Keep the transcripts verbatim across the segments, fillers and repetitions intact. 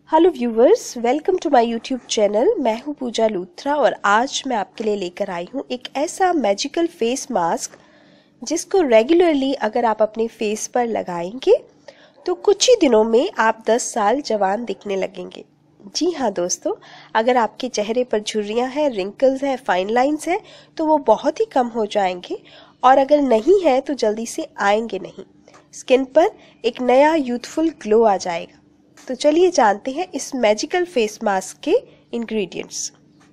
Hello viewers, welcome to my YouTube channel. मैं हूं पूजा लूथरा और आज मैं आपके लिए लेकर आई हूं एक ऐसा मैजिकल फेस मास्क जिसको रेगुलरली अगर आप अपने फेस पर लगाएंगे तो कुछ ही दिनों में आप दस साल जवान दिखने लगेंगे। जी हाँ दोस्तों, अगर आपके चेहरे पर झुर्रियाँ हैं, रिंकल्स हैं, फाइन लाइंस हैं तो वो बहुत ही कम हो जाएंगे और अगर नहीं है तो जल्दी से आएंगे नहीं। स्किन पर एक नया यूथफुल ग्लो आ जाएगा। तो चलिए जानते हैं इस मैजिकल फेस मास्क के इंग्रेडिएंट्स।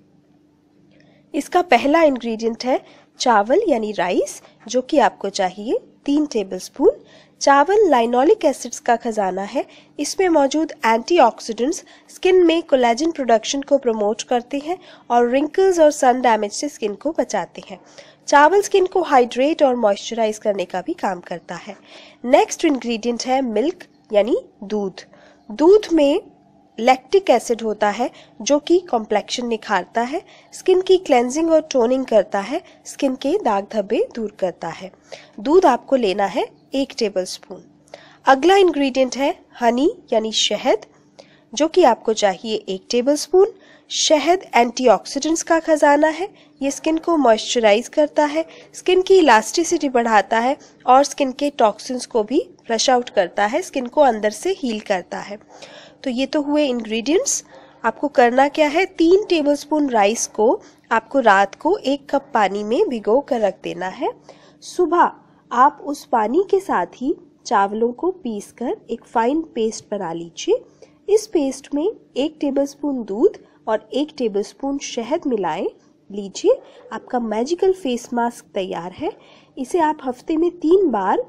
इसका पहला इंग्रेडिएंट है चावल यानी राइस, जो कि आपको चाहिए तीन टेबलस्पून। चावल लाइनोलिक एसिड्स का खजाना है। इसमें मौजूद एंटीऑक्सीडेंट्स स्किन में कोलेजन प्रोडक्शन को प्रमोट करते हैं और रिंकल्स और सन डैमेज से स्किन को बचाते हैं। चावल स्किन को हाइड्रेट और मॉइस्चराइज करने का भी काम करता है। नेक्स्ट इंग्रेडिएंट है मिल्क यानी दूध। दूध में लैक्टिक एसिड होता है जो कि कॉम्प्लेक्शन निखारता है, स्किन की क्लेंजिंग और टोनिंग करता है, स्किन के दाग धब्बे दूर करता है। दूध आपको लेना है एक टेबलस्पून। अगला इंग्रेडिएंट है हनी यानी शहद, जो कि आपको चाहिए एक टेबलस्पून। शहद एंटीऑक्सीडेंट्स का खजाना है। ये स्किन को मॉइस्चराइज करता है, स्किन की इलास्टिसिटी बढ़ाता है और स्किन के टॉक्सिन्स को भी फ्लश आउट करता है, स्किन को अंदर से हील करता है। तो ये तो हुए इंग्रेडिएंट्स। आपको करना क्या है, तीन टेबलस्पून राइस को आपको रात को एक कप पानी में भिगो कर रख देना है। सुबह आप उस पानी के साथ ही चावलों को पीसकर एक फाइन पेस्ट बना लीजिए। इस पेस्ट में एक टेबलस्पून दूध और एक टेबलस्पून शहद मिलाएं लीजिए। आपका मैजिकल फेस मास्क तैयार है। इसे आप हफ्ते में तीन बार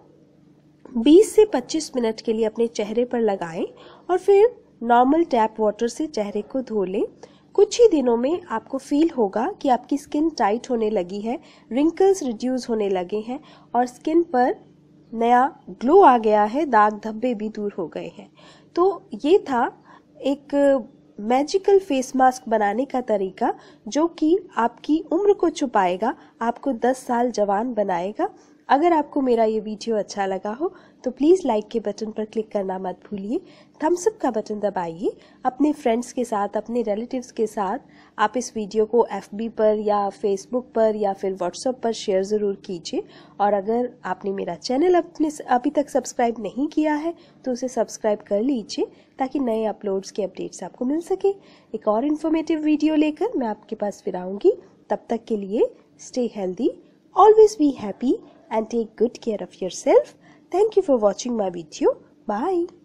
बीस से पच्चीस मिनट के लिए अपने चेहरे पर लगाएं और फिर नॉर्मल टैप वाटर से चेहरे को धो लें। कुछ ही दिनों में आपको फील होगा कि आपकी स्किन टाइट होने लगी है, रिंकल्स रिड्यूस होने लगे हैं और स्किन पर नया ग्लो आ गया है, दाग धब्बे भी दूर हो गए हैं। तो ये था एक मैजिकल फेस मास्क बनाने का तरीका जो कि आपकी उम्र को छुपाएगा, आपको दस साल जवान बनाएगा। अगर आपको मेरा ये वीडियो अच्छा लगा हो तो प्लीज़ लाइक के बटन पर क्लिक करना मत भूलिए। थम्स अप का बटन दबाइए। अपने फ्रेंड्स के साथ, अपने रिलेटिव्स के साथ आप इस वीडियो को एफ बी पर या फेसबुक पर या फिर व्हाट्सएप पर शेयर ज़रूर कीजिए। और अगर आपने मेरा चैनल अपने अभी तक सब्सक्राइब नहीं किया है तो उसे सब्सक्राइब कर लीजिए ताकि नए अपलोड्स के अपडेट्स आपको मिल सके। एक और इन्फॉर्मेटिव वीडियो लेकर मैं आपके पास फिर आऊँगी। तब तक के लिए stay healthy, always be happy and take good care of yourself. Thank you for watching my video. Bye.